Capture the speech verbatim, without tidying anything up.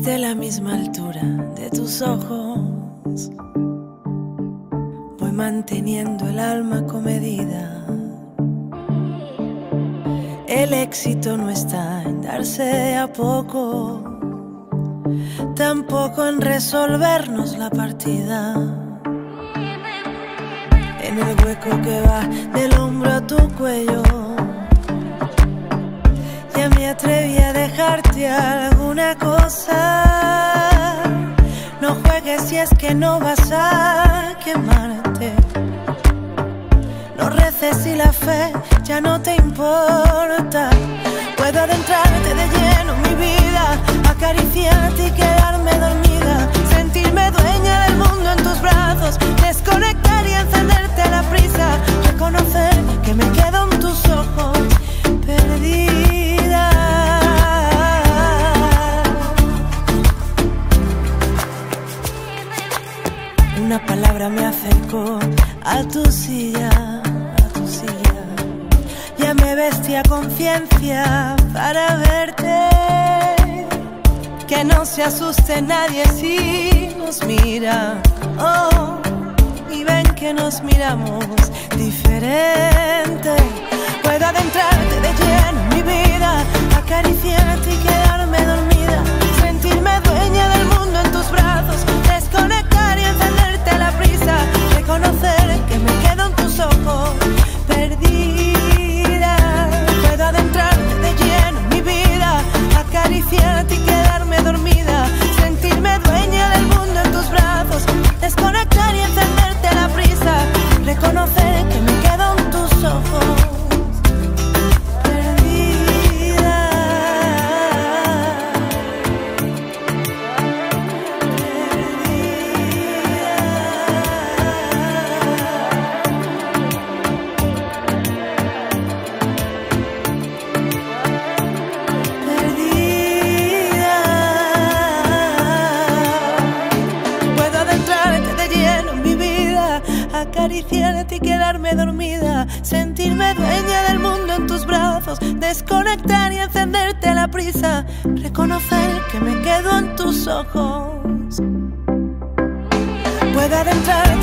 tenerte a la misma altura de tus ojos, voy manteniendo el alma comedida. El éxito no está en darse a poco, tampoco en resolvernos la partida. En el hueco que va del hombro a tu cuello, ya me atreví a dejarte alguna cosa. No juegues si es que no vas a quemarte. No reces si la fe ya no te importa. Puedo adentrarte de lleno en mi vida, acariciarte y quedarme dormida, sentirme dueña del mundo en tus brazos, desconectar y encenderte a la prisa, reconocer que me quedo en tus ojos, perdida. Una palabra me acercó a tu silla, a tu silla. Ya me vestí a conciencia para verte. Que no se asuste nadie si nos mira, oh, y ven que nos miramos diferente. Puedo adentrarte de lleno en mi vida, acariciarte y quedarme dormida, sentirme dueña del mundo en tus brazos, desconectar y encenderte a la prisa, reconocer que me quedo en tus ojos, perdida. Puedo adentrarte de lleno en mi vida, acariciarte y quedarme dormida, sentirme dueña del mundo en tus brazos, desconectar y encenderte a la prisa, reconocer que me quedo en tus ojos. Acariciarte y quedarme dormida, sentirme dueña del mundo en tus brazos, desconectar y encenderte a la prisa, reconocer que me quedo en tus ojos. Puedo adentrar